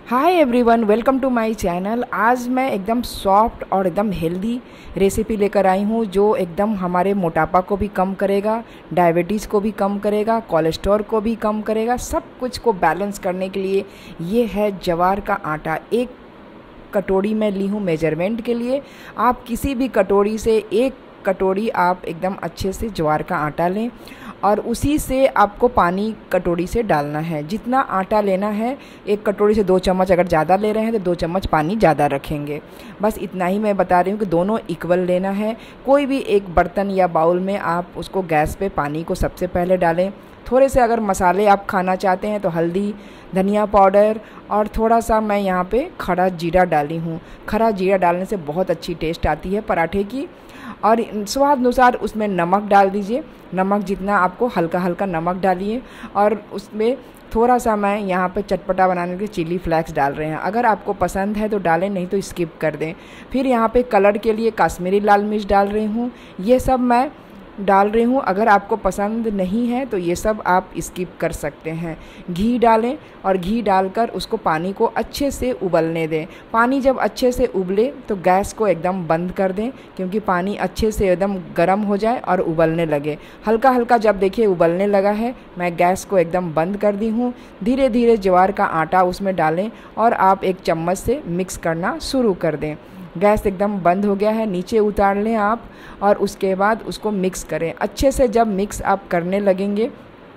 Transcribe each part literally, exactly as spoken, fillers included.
Hi everyone, welcome to my channel. आज मैं एकदम सॉफ्ट और एकदम हेल्दी रेसिपी लेकर आई हूँ जो एकदम हमारे मोटापा को भी कम करेगा, डायबिटीज़ को भी कम करेगा, कोलेस्ट्रॉल को भी कम करेगा। सब कुछ को बैलेंस करने के लिए ये है ज्वार का आटा। एक कटोरी में ली हूँ मेजरमेंट के लिए। आप किसी भी कटोरी से एक कटोरी आप एकदम अच्छे से ज्वार का आटा लें और उसी से आपको पानी कटोरी से डालना है। जितना आटा लेना है, एक कटोरी से दो चम्मच अगर ज़्यादा ले रहे हैं तो दो चम्मच पानी ज़्यादा रखेंगे। बस इतना ही मैं बता रही हूँ कि दोनों इक्वल लेना है। कोई भी एक बर्तन या बाउल में आप उसको गैस पे पानी को सबसे पहले डालें। थोड़े से अगर मसाले आप खाना चाहते हैं तो हल्दी, धनिया पाउडर और थोड़ा सा मैं यहाँ पे खड़ा जीरा डाली हूँ। खड़ा जीरा डालने से बहुत अच्छी टेस्ट आती है पराठे की। और स्वाद अनुसार उसमें नमक डाल दीजिए। नमक जितना आपको, हल्का हल्का नमक डालिए। और उसमें थोड़ा सा मैं यहाँ पे चटपटा बनाने के लिए चिली फ्लेक्स डाल रहे हैं। अगर आपको पसंद है तो डालें, नहीं तो स्किप कर दें। फिर यहाँ पे कलर के लिए कश्मीरी लाल मिर्च डाल रही हूँ। ये सब मैं डाल रही हूँ। अगर आपको पसंद नहीं है तो ये सब आप स्किप कर सकते हैं। घी डालें और घी डालकर उसको पानी को अच्छे से उबलने दें। पानी जब अच्छे से उबले तो गैस को एकदम बंद कर दें, क्योंकि पानी अच्छे से एकदम गर्म हो जाए और उबलने लगे। हल्का हल्का जब देखिए उबलने लगा है, मैं गैस को एकदम बंद कर दी हूँ। धीरे धीरे ज्वार का आटा उसमें डालें और आप एक चम्मच से मिक्स करना शुरू कर दें। गैस एकदम बंद हो गया है, नीचे उतार लें आप और उसके बाद उसको मिक्स करें अच्छे से। जब मिक्स आप करने लगेंगे,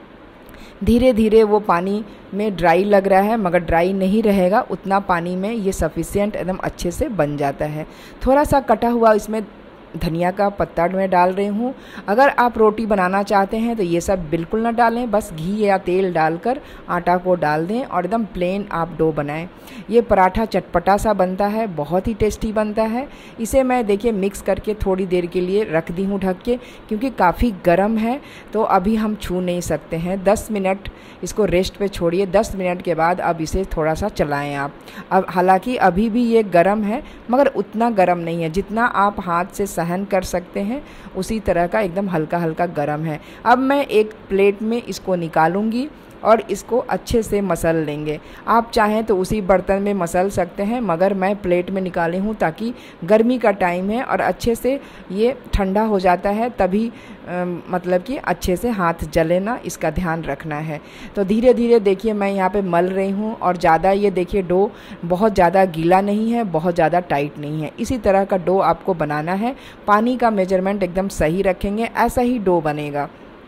धीरे धीरे वो पानी में ड्राई लग रहा है मगर ड्राई नहीं रहेगा, उतना पानी में ये सफिशिएंट एकदम अच्छे से बन जाता है। थोड़ा सा कटा हुआ इसमें धनिया का पत्ता मैं डाल रही हूँ। अगर आप रोटी बनाना चाहते हैं तो ये सब बिल्कुल ना डालें, बस घी या तेल डालकर आटा को डाल दें और एकदम प्लेन आप डो बनाएं। ये पराठा चटपटा सा बनता है, बहुत ही टेस्टी बनता है। इसे मैं देखिए मिक्स करके थोड़ी देर के लिए रख दी हूँ ढक के, क्योंकि काफ़ी गर्म है तो अभी हम छू नहीं सकते हैं। दस मिनट इसको रेस्ट पे छोड़िए। दस मिनट के बाद अब इसे थोड़ा सा चलाएं आप। अब हालांकि अभी भी ये गर्म है मगर उतना गर्म नहीं है, जितना आप हाथ से सहन कर सकते हैं उसी तरह का एकदम हल्का हल्का गर्म है। अब मैं एक प्लेट में इसको निकालूंगी और इसको अच्छे से मसल लेंगे। आप चाहें तो उसी बर्तन में मसल सकते हैं, मगर मैं प्लेट में निकाली हूँ ताकि गर्मी का टाइम है और अच्छे से ये ठंडा हो जाता है, तभी आ, मतलब कि अच्छे से हाथ जले ना, इसका ध्यान रखना है। तो धीरे धीरे देखिए मैं यहाँ पे मल रही हूँ और ज़्यादा ये देखिए डो बहुत ज़्यादा गीला नहीं है, बहुत ज़्यादा टाइट नहीं है। इसी तरह का डो आपको बनाना है। पानी का मेजरमेंट एकदम सही रखेंगे, ऐसा ही डो बनेगा।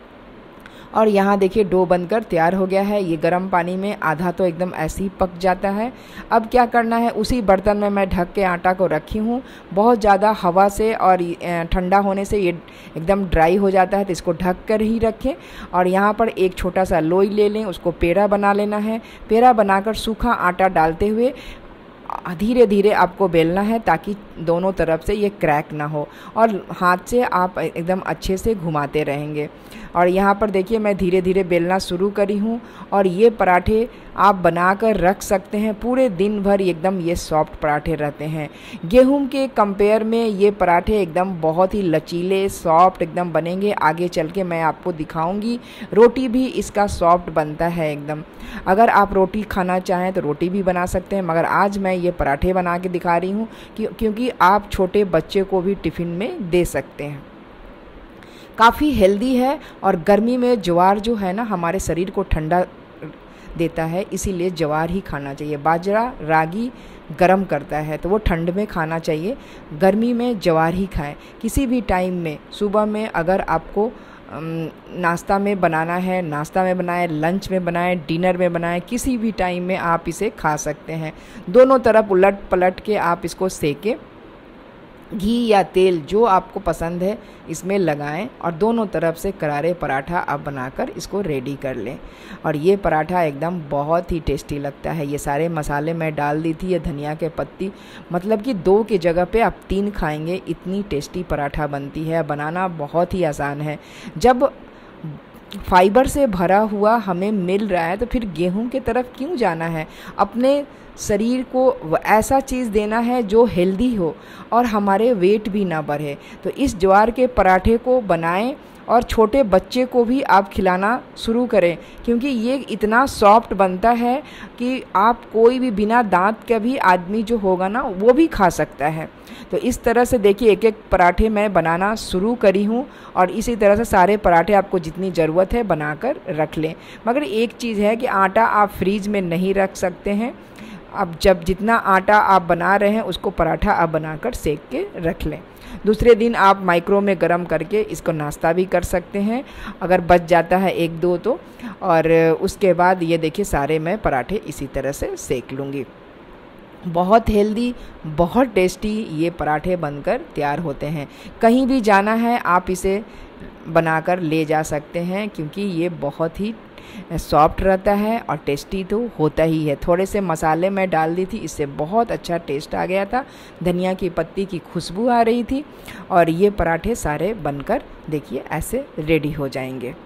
और यहाँ देखिए डो बनकर तैयार हो गया है। ये गर्म पानी में आधा तो एकदम ऐसे ही पक जाता है। अब क्या करना है, उसी बर्तन में मैं ढक के आटा को रखी हूँ। बहुत ज़्यादा हवा से और ठंडा होने से ये एकदम ड्राई हो जाता है, तो इसको ढक कर ही रखें। और यहाँ पर एक छोटा सा लोई ले लें, उसको पेड़ा बना लेना है। पेड़ा बनाकर सूखा आटा डालते हुए धीरे धीरे आपको बेलना है ताकि दोनों तरफ से ये क्रैक ना हो, और हाथ से आप एकदम अच्छे से घुमाते रहेंगे। और यहाँ पर देखिए मैं धीरे धीरे बेलना शुरू करी हूँ। और ये पराठे आप बनाकर रख सकते हैं पूरे दिन भर, एकदम ये सॉफ्ट पराठे रहते हैं। गेहूं के कंपेयर में ये पराठे एकदम बहुत ही लचीले सॉफ्ट एकदम बनेंगे। आगे चल के मैं आपको दिखाऊंगी। रोटी भी इसका सॉफ्ट बनता है एकदम। अगर आप रोटी खाना चाहें तो रोटी भी बना सकते हैं, मगर आज मैं ये पराठे बना के दिखा रही हूँ क्योंकि आप छोटे बच्चे को भी टिफ़िन में दे सकते हैं। काफ़ी हेल्दी है और गर्मी में ज्वार जो है ना हमारे शरीर को ठंडा देता है, इसीलिए ज्वार ही खाना चाहिए। बाजरा, रागी गर्म करता है तो वो ठंड में खाना चाहिए, गर्मी में ज्वार ही खाएं। किसी भी टाइम में, सुबह में अगर आपको नाश्ता में बनाना है, नाश्ता में बनाएं, लंच में बनाएं, डिनर में बनाएं, किसी भी टाइम में आप इसे खा सकते हैं। दोनों तरफ उलट पलट के आप इसको सेकें। घी या तेल जो आपको पसंद है इसमें लगाएं और दोनों तरफ से करारे पराठा आप बनाकर इसको रेडी कर लें। और ये पराठा एकदम बहुत ही टेस्टी लगता है। ये सारे मसाले मैं डाल दी थी, ये धनिया के पत्ती, मतलब कि दो की जगह पे आप तीन खाएंगे, इतनी टेस्टी पराठा बनती है। बनाना बहुत ही आसान है। जब फाइबर से भरा हुआ हमें मिल रहा है तो फिर गेहूं की तरफ क्यों जाना है। अपने शरीर को ऐसा चीज़ देना है जो हेल्दी हो और हमारे वेट भी ना बढ़े। तो इस ज्वार के पराठे को बनाएं और छोटे बच्चे को भी आप खिलाना शुरू करें, क्योंकि ये इतना सॉफ्ट बनता है कि आप कोई भी बिना दांत का भी आदमी जो होगा ना वो भी खा सकता है। तो इस तरह से देखिए एक एक पराठे मैं बनाना शुरू करी हूँ और इसी तरह से सारे पराठे आपको जितनी ज़रूरत है बनाकर रख लें। मगर एक चीज़ है कि आटा आप फ्रीज में नहीं रख सकते हैं। अब जब जितना आटा आप बना रहे हैं उसको पराठा आप बनाकर सेक के रख लें। दूसरे दिन आप माइक्रो में गरम करके इसको नाश्ता भी कर सकते हैं अगर बच जाता है एक दो तो। और उसके बाद ये देखिए सारे मैं पराठे इसी तरह से सेक लूँगी। बहुत हेल्दी, बहुत टेस्टी ये पराठे बनकर तैयार होते हैं। कहीं भी जाना है आप इसे बनाकर ले जा सकते हैं, क्योंकि ये बहुत ही सॉफ्ट रहता है और टेस्टी तो होता ही है। थोड़े से मसाले मैं डाल दी थी, इससे बहुत अच्छा टेस्ट आ गया था। धनिया की पत्ती की खुशबू आ रही थी और ये पराठे सारे बनकर देखिए ऐसे रेडी हो जाएंगे।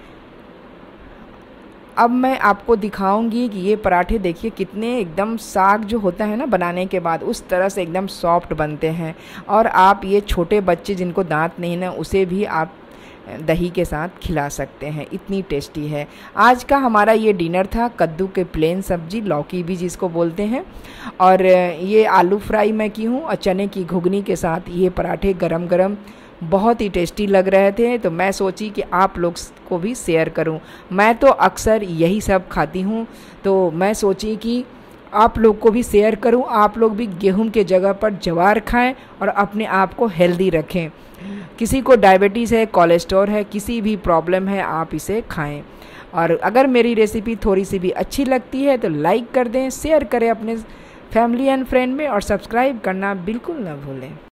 अब मैं आपको दिखाऊंगी कि ये पराठे देखिए कितने एकदम साग जो होता है ना बनाने के बाद उस तरह से एकदम सॉफ्ट बनते हैं। और आप ये छोटे बच्चे जिनको दांत नहीं ना उसे भी आप दही के साथ खिला सकते हैं, इतनी टेस्टी है। आज का हमारा ये डिनर था कद्दू के प्लेन सब्जी, लौकी भी जिसको बोलते हैं, और ये आलू फ्राई मैं की हूँ और चने की घुगनी के साथ ये पराठे गरम गरम बहुत ही टेस्टी लग रहे थे। तो मैं सोची कि आप लोग को भी शेयर करूं। मैं तो अक्सर यही सब खाती हूं, तो मैं सोची कि आप लोग को भी शेयर करूं। आप लोग भी गेहूं के जगह पर ज्वार खाएं और अपने आप को हेल्दी रखें। किसी को डायबिटीज़ है, कोलेस्ट्रॉल है, किसी भी प्रॉब्लम है, आप इसे खाएं। और अगर मेरी रेसिपी थोड़ी सी भी अच्छी लगती है तो लाइक कर दें, शेयर करें अपने फैमिली एंड फ्रेंड में, और सब्सक्राइब करना बिल्कुल ना भूलें।